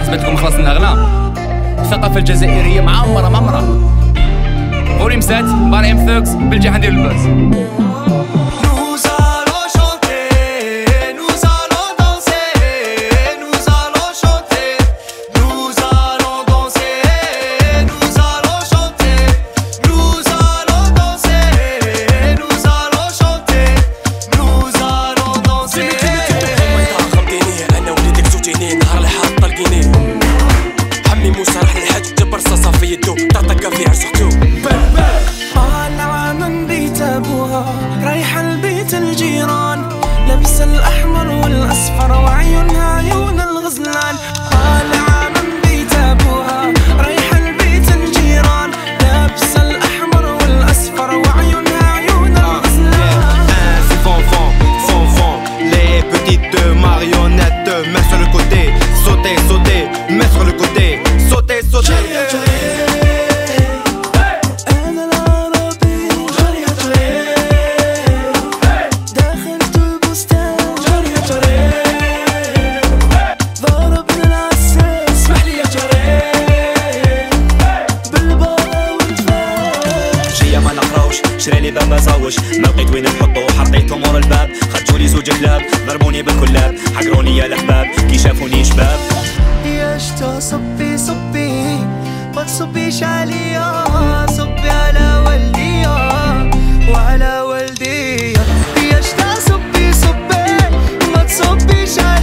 حسبت لكم خلصنا اغنام. الثقافة الجزائرية معمرة فوري مسات باري ام ثوكس بالجي حندير الباس. رايحة البيت الجيران لابسة الأحمر والأصفر وعيونها عيون الغزلان. طالعة من بيت أبوها رايحة البيت الجيران لابسة الأحمر والأصفر وعيونها عيون الغزلان. C'est fanfan, les petites marionnettes, main sur le côté, sauter, main sur le côté, sauter. شرالي باب زاوج ما لقيت وين نحطو حطيتهم ورا الباب خرجولي زوج كلاب ضربوني بالكلاب حقروني يا الحباب كي شافوني شباب. يا شتا صبي ما تصبيش عليا صبي على والدي وعلى والدي. يا شتا صبي ما تصبيش عليا